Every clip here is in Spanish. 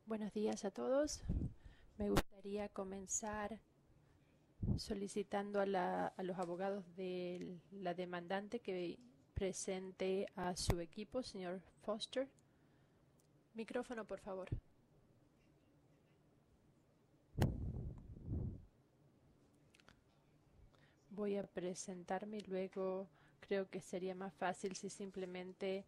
Buenos días a todos. Me gustaría comenzar solicitando a los abogados de la demandante que presente a su equipo, señor Foster. Micrófono, por favor. Voy a presentarme y luego creo que sería más fácil si simplemente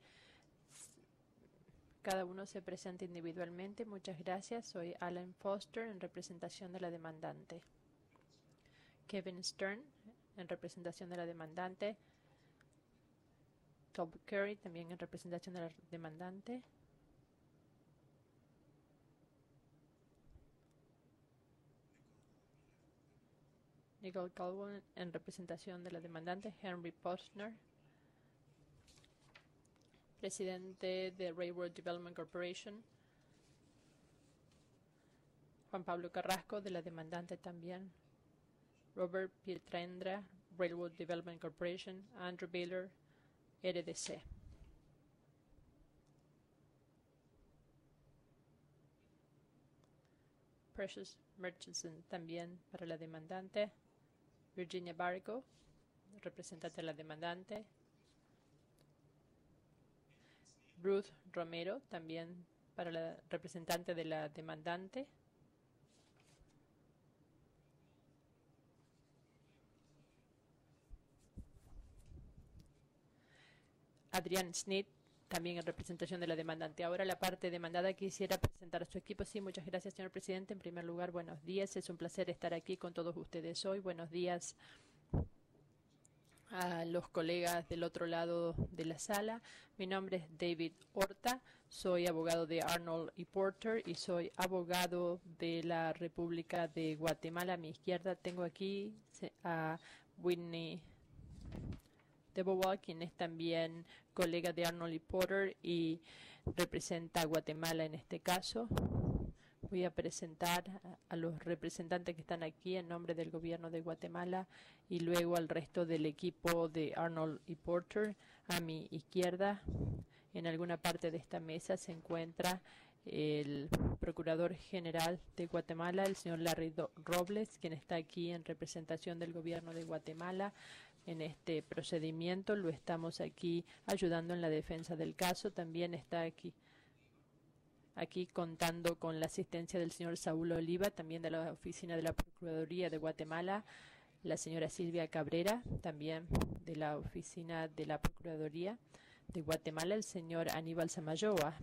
cada uno se presenta individualmente. Muchas gracias. Soy Alan Foster en representación de la demandante. Kevin Stern en representación de la demandante. Todd Curry también en representación de la demandante. Nicole Colwell en representación de la demandante. Henry Posner, presidente de Railroad Development Corporation. Juan Pablo Carrasco de la demandante también. Robert Pietrendra, Railroad Development Corporation. Andrew Baylor, RDC. Precious Murchison también para la demandante. Virginia Barrico, representante de la demandante. Ruth Romero, también para la representante de la demandante. Adrián Schnitt, también en representación de la demandante. Ahora la parte demandada quisiera presentar a su equipo. Sí, muchas gracias, señor presidente. En primer lugar, buenos días. Es un placer estar aquí con todos ustedes hoy. Buenos días a los colegas del otro lado de la sala. Mi nombre es David Horta, soy abogado de Arnold y Porter y soy abogado de la República de Guatemala. A mi izquierda tengo aquí a Whitney Debowa, quien es también colega de Arnold y Porter y representa a Guatemala en este caso. Voy a presentar a los representantes que están aquí en nombre del gobierno de Guatemala y luego al resto del equipo de Arnold y Porter. A mi izquierda, en alguna parte de esta mesa, se encuentra el Procurador General de Guatemala, el señor Larry Robles, quien está aquí en representación del gobierno de Guatemala. En este procedimiento lo estamos aquí ayudando en la defensa del caso. También está aquí contando con la asistencia del señor Saúl Oliva, también de la Oficina de la Procuraduría de Guatemala, la señora Silvia Cabrera, también de la Oficina de la Procuraduría de Guatemala, el señor Aníbal Samayoa,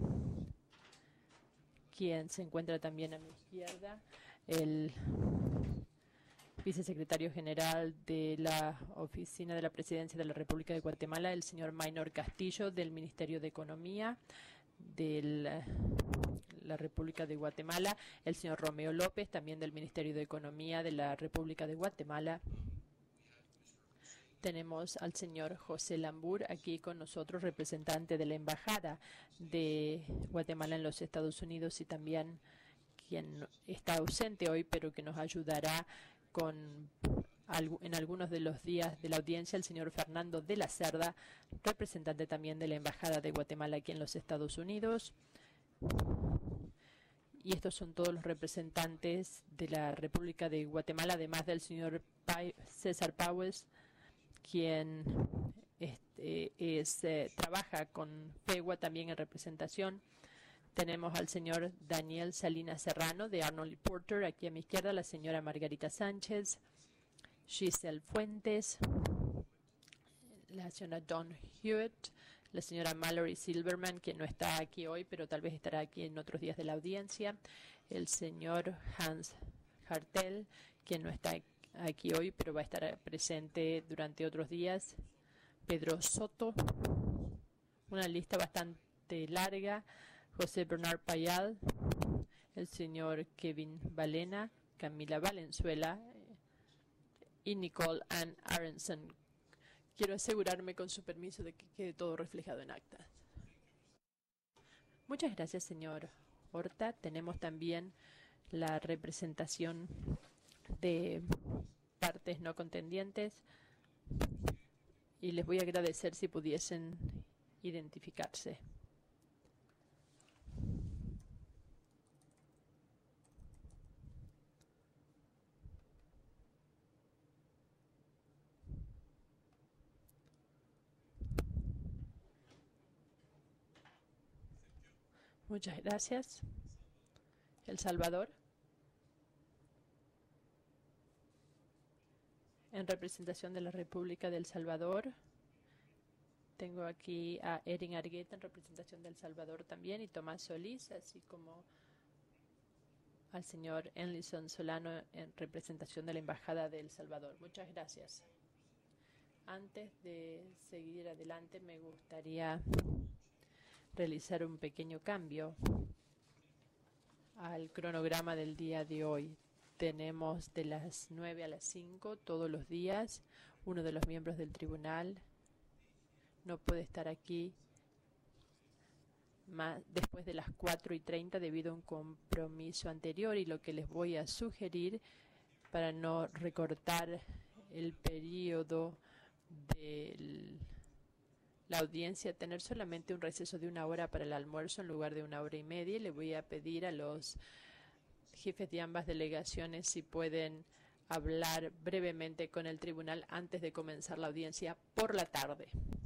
quien se encuentra también a mi izquierda, el vicesecretario general de la Oficina de la Presidencia de la República de Guatemala, el señor Maynor Castillo, del Ministerio de Economía de la República de Guatemala, el señor Romeo López, también del Ministerio de Economía de la República de Guatemala. Tenemos al señor José Lambur aquí con nosotros, representante de la Embajada de Guatemala en los Estados Unidos y también quien está ausente hoy, pero que nos ayudará en algunos de los días de la audiencia, el señor Fernando de la Cerda, representante también de la Embajada de Guatemala aquí en los Estados Unidos. Y estos son todos los representantes de la República de Guatemala, además del señor César Powers, quien trabaja con FEGUA también en representación. Tenemos al señor Daniel Salinas Serrano de Arnold y Porter, aquí a mi izquierda, la señora Margarita Sánchez, Giselle Fuentes, la señora Dawn Hewitt, la señora Mallory Silverman, quien no está aquí hoy, pero tal vez estará aquí en otros días de la audiencia, el señor Hans Hartel, quien no está aquí hoy, pero va a estar presente durante otros días, Pedro Soto, una lista bastante larga, José Bernard Payal, el señor Kevin Valena, Camila Valenzuela y Nicole Ann Aronson. Quiero asegurarme, con su permiso, de que quede todo reflejado en actas. Muchas gracias, señor Horta. Tenemos también la representación de partes no contendientes y les voy a agradecer si pudiesen identificarse. Muchas gracias. El Salvador. En representación de la República del Salvador, tengo aquí a Erin Argueta en representación del Salvador también y Tomás Solís, así como al señor Enlison Solano en representación de la Embajada de El Salvador. Muchas gracias. Antes de seguir adelante, me gustaría realizar un pequeño cambio al cronograma del día de hoy. Tenemos de las 9 a las 5 todos los días. Uno de los miembros del tribunal no puede estar aquí después de las 4:30 debido a un compromiso anterior, y lo que les voy a sugerir para no recortar el periodo de la audiencia, tener solamente un receso de 1 hora para el almuerzo en lugar de 1 hora y media. Le voy a pedir a los jefes de ambas delegaciones si pueden hablar brevemente con el tribunal antes de comenzar la audiencia por la tarde.